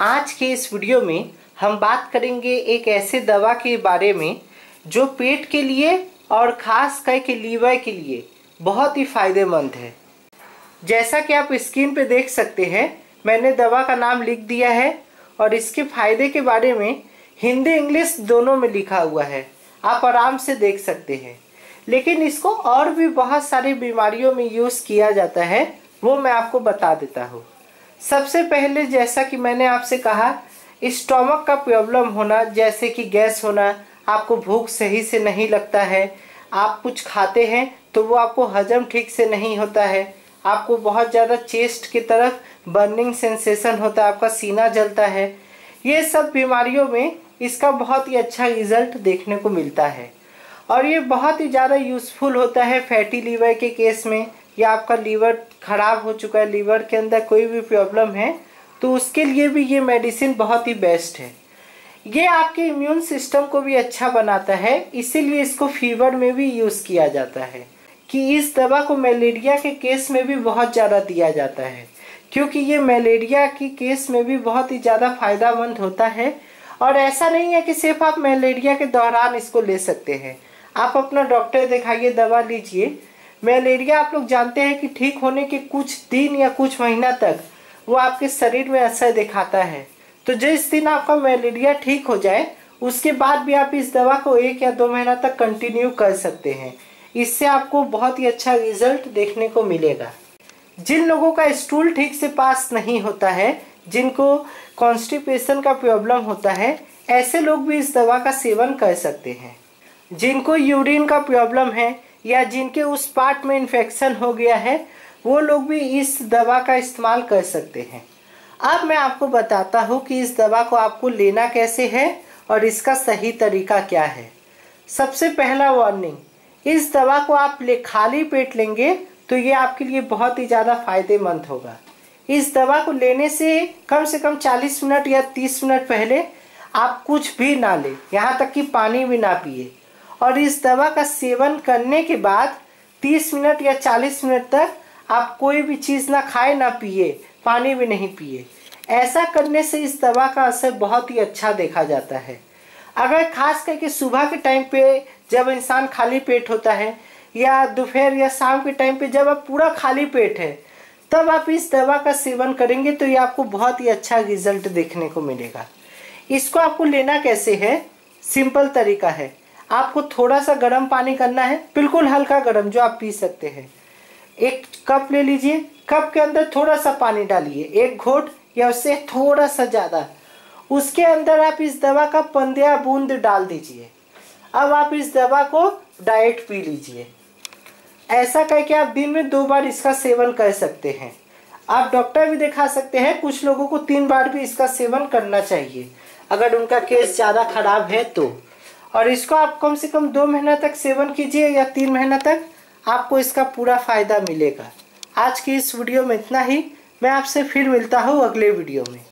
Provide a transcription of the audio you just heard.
आज के इस वीडियो में हम बात करेंगे एक ऐसे दवा के बारे में जो पेट के लिए और ख़ास करके लीवर के लिए बहुत ही फ़ायदेमंद है। जैसा कि आप स्क्रीन पे देख सकते हैं, मैंने दवा का नाम लिख दिया है और इसके फ़ायदे के बारे में हिंदी इंग्लिश दोनों में लिखा हुआ है, आप आराम से देख सकते हैं। लेकिन इसको और भी बहुत सारी बीमारियों में यूज़ किया जाता है, वो मैं आपको बता देता हूँ। सबसे पहले जैसा कि मैंने आपसे कहा, स्टोमक का प्रॉब्लम होना, जैसे कि गैस होना, आपको भूख सही से नहीं लगता है, आप कुछ खाते हैं तो वो आपको हजम ठीक से नहीं होता है, आपको बहुत ज़्यादा चेस्ट की तरफ बर्निंग सेंसेशन होता है, आपका सीना जलता है, ये सब बीमारियों में इसका बहुत ही अच्छा रिजल्ट देखने को मिलता है। और ये बहुत ही ज़्यादा यूज़फुल होता है फैटी लीवर के केस में, या आपका लीवर ख़राब हो चुका है, लीवर के अंदर कोई भी प्रॉब्लम है, तो उसके लिए भी ये मेडिसिन बहुत ही बेस्ट है। ये आपके इम्यून सिस्टम को भी अच्छा बनाता है, इसीलिए इसको फीवर में भी यूज़ किया जाता है। कि इस दवा को मलेरिया के केस में भी बहुत ज़्यादा दिया जाता है, क्योंकि ये मलेरिया की केस में भी बहुत ही ज़्यादा फ़ायदेमंद होता है। और ऐसा नहीं है कि सिर्फ आप मलेरिया के दौरान इसको ले सकते हैं, आप अपना डॉक्टर दिखाइए, दवा लीजिए। मलेरिया आप लोग जानते हैं कि ठीक होने के कुछ दिन या कुछ महीना तक वो आपके शरीर में असर दिखाता है। तो जिस दिन आपका मलेरिया ठीक हो जाए, उसके बाद भी आप इस दवा को 1 या 2 महीना तक कंटिन्यू कर सकते हैं। इससे आपको बहुत ही अच्छा रिजल्ट देखने को मिलेगा। जिन लोगों का स्टूल ठीक से पास नहीं होता है, जिनको कॉन्स्टिपेशन का प्रॉब्लम होता है, ऐसे लोग भी इस दवा का सेवन कर सकते हैं। जिनको यूरिन का प्रॉब्लम है या जिनके उस पार्ट में इन्फेक्शन हो गया है, वो लोग भी इस दवा का इस्तेमाल कर सकते हैं। अब मैं आपको बताता हूँ कि इस दवा को आपको लेना कैसे है और इसका सही तरीका क्या है। सबसे पहला वार्निंग, इस दवा को आप खाली पेट लेंगे तो ये आपके लिए बहुत ही ज़्यादा फायदेमंद होगा। इस दवा को लेने से कम 40 मिनट या 30 मिनट पहले आप कुछ भी ना लें, यहाँ तक कि पानी भी ना पिए। और इस दवा का सेवन करने के बाद 30 मिनट या 40 मिनट तक आप कोई भी चीज़ ना खाए ना पिए, पानी भी नहीं पिए। ऐसा करने से इस दवा का असर बहुत ही अच्छा देखा जाता है। अगर खास करके सुबह के टाइम पे जब इंसान खाली पेट होता है, या दोपहर या शाम के टाइम पे जब आप पूरा खाली पेट है, तब आप इस दवा का सेवन करेंगे तो ये आपको बहुत ही अच्छा रिजल्ट देखने को मिलेगा। इसको आपको लेना कैसे है, सिंपल तरीका है। आपको थोड़ा सा गर्म पानी करना है, बिल्कुल हल्का गर्म, जो आप पी सकते हैं। एक कप ले लीजिए, कप के अंदर थोड़ा सा पानी डालिए, 1 घोट या उससे थोड़ा सा ज़्यादा। उसके अंदर आप इस दवा का 15 बूंद डाल दीजिए। अब आप इस दवा को डायरेक्ट पी लीजिए। ऐसा करके आप दिन में 2 बार इसका सेवन कर सकते हैं। आप डॉक्टर भी दिखा सकते हैं, कुछ लोगों को 3 बार भी इसका सेवन करना चाहिए अगर उनका केस ज़्यादा खराब है तो। और इसको आप कम से कम 2 महीना तक सेवन कीजिए या 3 महीना तक, आपको इसका पूरा फ़ायदा मिलेगा। आज की इस वीडियो में इतना ही। मैं आपसे फिर मिलता हूँ अगले वीडियो में।